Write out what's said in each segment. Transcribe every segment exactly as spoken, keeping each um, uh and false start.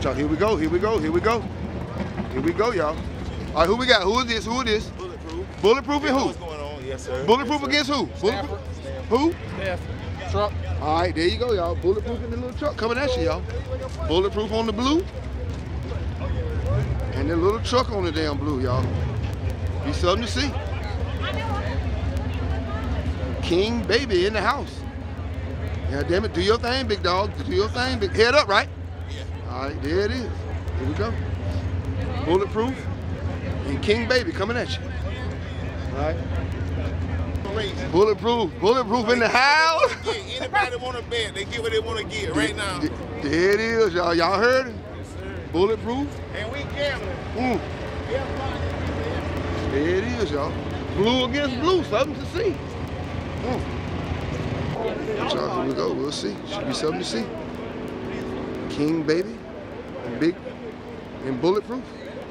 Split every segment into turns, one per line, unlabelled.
right, y'all. Here we go. Here we go. Here we go. Here we go, y'all. All right, who we got? Who is this? Who is this?
Bulletproof.
Bulletproof and who?
What's going on? Yes, sir.
Bulletproof
yes,
against who? Bulletproof. Who?
Truck.
All right, there you go, y'all. Bulletproof in the little truck coming at you, y'all. Bulletproof on the blue. And the little truck on the damn blue, y'all. Be something to see. King Baby in the house. Yeah, damn it. Do your thing, big dog. Do your thing. Big head up, right?
Yeah.
All right, there it is. Here we go. Bulletproof and King Baby coming at you. All right. Bulletproof, bulletproof in the house.
Anybody want to bet, they get what they want to get right now.
There it is, y'all. Y'all heard it? Bulletproof.
And we gambling.
Mm. There it is, y'all. Blue against blue, something to see. Mm. Y'all, here we go. We'll see. Should be something to see. King Baby and Big and Bulletproof.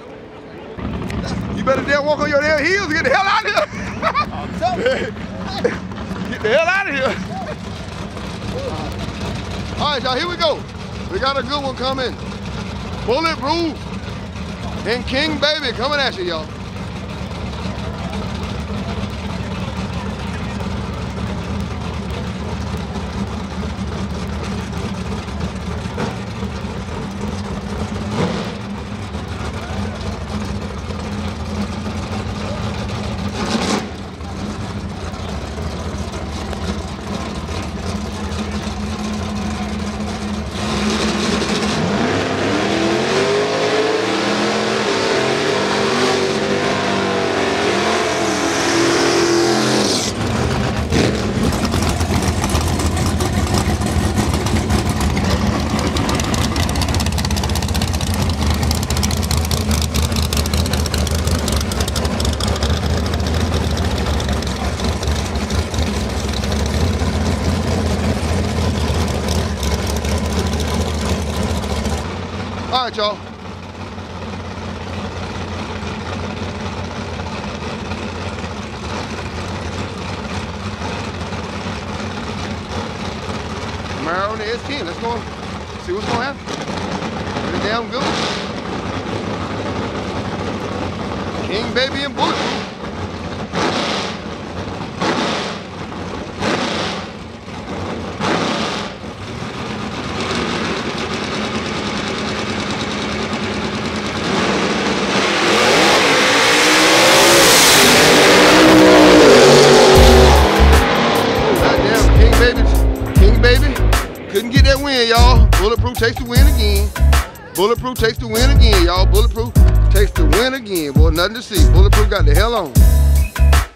You better damn walk on your damn heels and get the hell out of here. Get the hell out of here. All right, y'all, here we go. We got a good one coming. Bulletproof and King Baby coming at you, y'all. All right, y'all. Camaro on the S ten. Let's go see what's going to happen. Pretty damn good. King Baby and Bulletproof. Couldn't get that win, y'all. Bulletproof takes the win again. Bulletproof takes the win again, y'all. Bulletproof takes the win again. Boy, nothing to see. Bulletproof got the hell on.